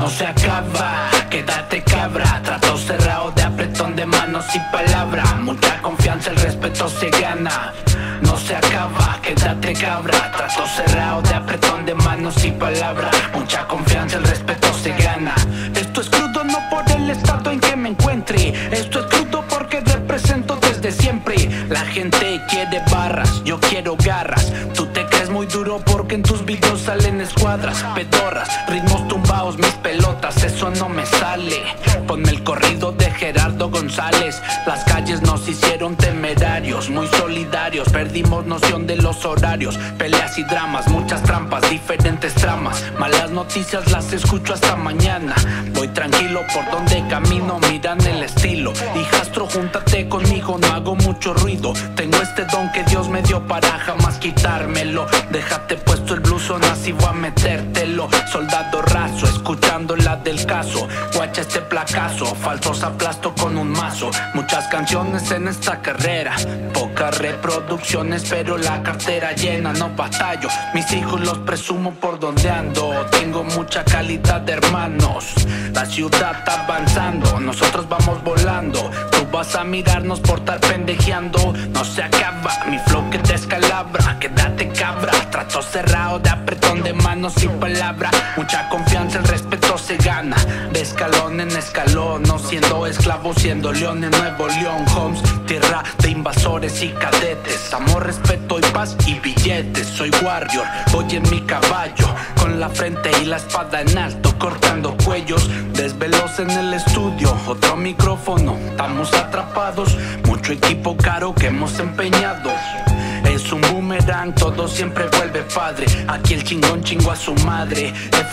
no se acaba, quédate cabra. Trato cerrado de apretón de manos y palabra. Mucha confianza, el respeto se gana. No se acaba, quédate cabra. Trato cerrado de apretón de manos y palabra. Mucha confianza, el respeto se gana. Esto es crudo no por el estado en que me encuentre. Esto es crudo porque represento desde siempre. La gente quiere barras, yo quiero garras. Tú te crees muy duro porque en tus videos salen escuadras, pedorras, ritmos tumbados, mis pelotas, eso no me sale. Ponme el corrido de Gerardo González. Las calles nos hicieron temerarios, muy solidarios. Perdimos noción de los horarios, peleas y dramas, muchas trampas, diferentes tramas. Malas noticias las escucho hasta mañana. Voy tranquilo por donde camino, miran el estilo. Hijastro, júntate conmigo, no hago mucho ruido. Tengo este don que Dios me dio para jamás quitármelo. Déjate puesto el blusón, así voy a metértelo. Soldado raso, escuchando la del caso. Guacha este placazo, falsos aplasto con un mazo. Muchas canciones en esta carrera, pocas reproducciones, pero la cartera llena, no batallo. Mis hijos los presumo por donde ando. Tengo mucha calidad de hermanos. La ciudad está avanzando, nosotros vamos volando. Tú vas a mirarnos por estar pendejeando. No se acaba, mi flow que te escalabra. Quédate cabra, trato cerrado de apretón de manos y palabra. Mucha confianza, el respeto se gana. De escalón en escalón, no siendo esclavo, siendo león en Nuevo León. Homes, tierra de invasores y cadetes. Amor, respeto y paz y billetes. Soy warrior, voy en mi caballo, con la frente y la espada en alto, cortando cuellos. Desvelos en el estudio, otro micrófono. Estamos atrapados, mucho equipo caro que hemos empeñado. Es un boomerang, todo siempre vuelve padre. Aquí el chingón chingo a su madre.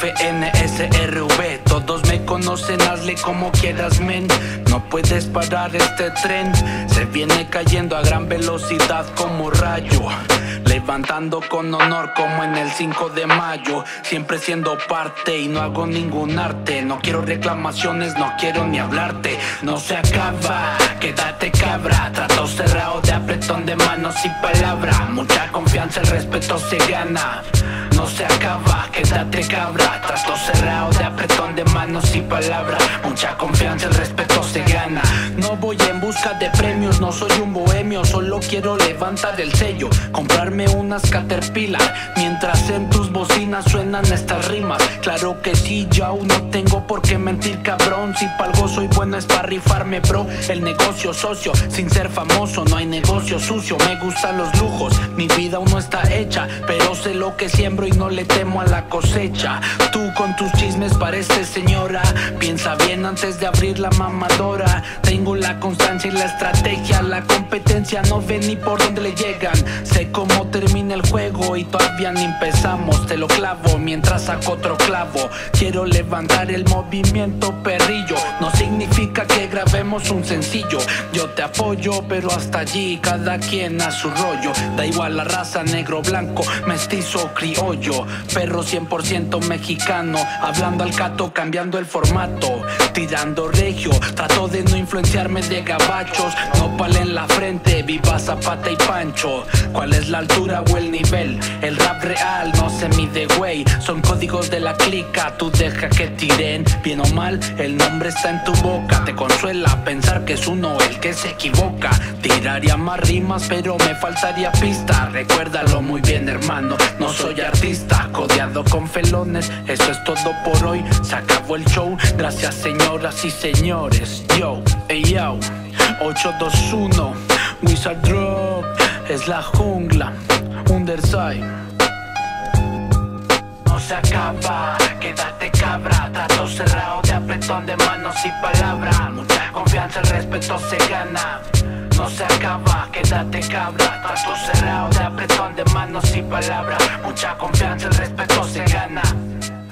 FNSRV, todos me conocen, hazle como quieras, men. No puedes parar este tren, se viene cayendo a gran velocidad como rayo. Levantando con honor como en el 5 de mayo. Siempre siendo parte y no hago ningún arte. No quiero reclamaciones, no quiero ni hablarte. No se acaba, quédate cabra. Trato cerrado de apretón de manos y palabra. Mucha confianza, el respeto se gana. No se acaba, quédate cabra. Trato cerrado de apretón de manos y palabra. Mucha confianza, el respeto se gana. No voy en busca de premios, no soy un bohemio. Solo quiero levantar el sello, comprarme unas Caterpillar, mientras en tus bocinas suenan estas rimas. Claro que sí, yo aún no tengo por qué mentir, cabrón. Si pa' algo soy bueno es pa' rifarme, bro. El negocio socio, sin ser famoso no hay negocio sucio. Me gustan los lujos, mi vida aún no está hecha, pero sé lo que siembro y no le temo a la cosecha. Tú con tus chismes pareces señora, piensa bien antes de abrir la mamadora. Tengo la constancia y la estrategia, la competencia no ve ni por dónde le llegan. Sé cómo termina el juego y todavía ni empezamos. Te lo clavo mientras saco otro clavo. Quiero levantar el movimiento perrillo, no significa que grabemos un sencillo. Yo te apoyo pero hasta allí, cada quien a su rollo. Da igual la raza, negro, blanco, mestizo, criollo. Perro 100% mexicano, hablando al cato, cambiando el formato. Tirando regio, trato de no influenciarme de gabachos. Nopal en la frente, viva Zapata y Pancho. ¿Cuál es la altura o el nivel? El rap real no se mide, güey. Son códigos de la clica, tú deja que tiren. Bien o mal, el nombre está en tu boca. Te consuela pensar que es uno el que se equivoca. Tiraría más rimas pero me faltaría pista. Recuérdalo muy bien, hermano, no soy artista. Codeado con felones, eso es todo por hoy. Se acabó el show, gracias señoras y señores. Yo, ey yo, 821 Wizard Drop, es la jungla, Underside. No se acaba, quédate cabra. Trato cerrado de apretón de manos y palabra. Mucha confianza, el respeto se gana. No se acaba, quédate cabra. Trato cerrado de apretón de manos y palabra. Mucha confianza, el respeto se gana.